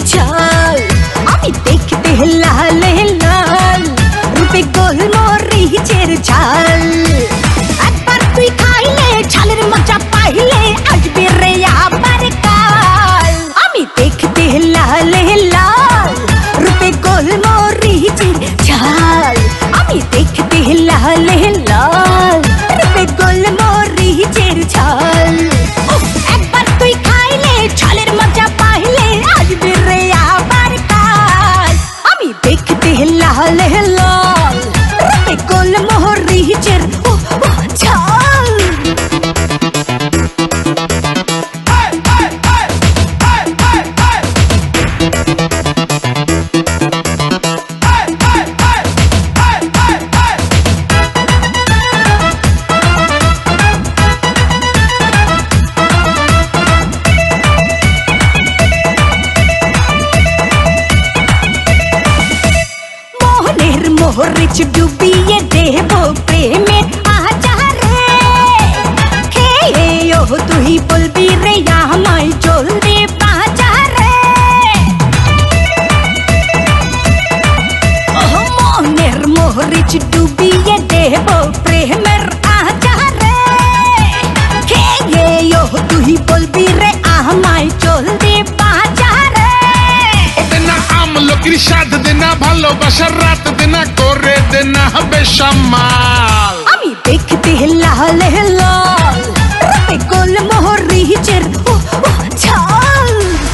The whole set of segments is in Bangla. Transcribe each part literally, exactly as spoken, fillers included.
চাল আমি দেখতে লাল লাল রূপে গোলমরিচের ঝাল একবার তুই খাইলে ঝালের মজা পাইলে আসবে রে আবার কাল আমি দেখতে লাল লাল রূপে গোলমরিচের ঝাল আমি দেখতে লাল লাল রূপে গোলমরিচের ঝাল একবার তুই খাইলে ঝালের মজা পাইলে আসবে রে আবার কাল আমি দেখতে লাল লাল রূপে গোলমরিচের ঝাল মোহরিচ ডুবিয়ে দেব প্রেমের আচারে খেয়ে ও তুই বলবি রে আমায় জলদি বাজারে মনের মোহরিচ ডুবিয়ে দেব প্রেমের আচারে খেয়ে ও তুই বলবি রে আমায় জলদি বাজারে দেনা আমলকির স্বাদ দেনা ভালোবাসার রাত দেনা করে দেনা বেসামাল আমি দেখতে লাল লাল রূপে গোলমরিচের ঝাল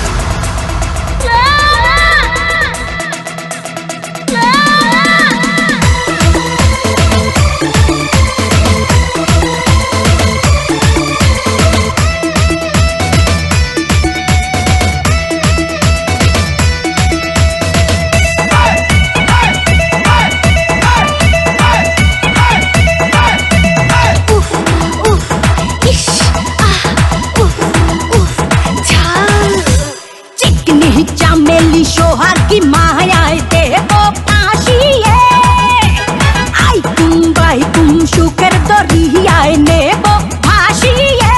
চামেলি সোহাগ কি মায়ায় দেব ফাঁসিয়ে আই তুম বাই তুম সুখের দরিয়ায় নেব ফাঁসিয়ে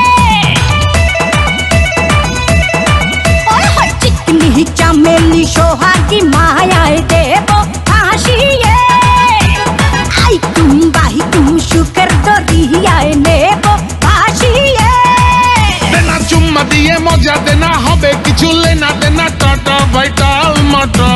চিকনি চামেলি সোহাগ কি মায়ায় দেব ফাঁসিয়ে আই তুম বাই তুম সুখের দরিয়ায় নেব ফাঁসিয়ে দেনা চুম্মা দিয়ে মজা দেনা হবে কিছু লেনা দেনা টাটা ভাইটাল মাটা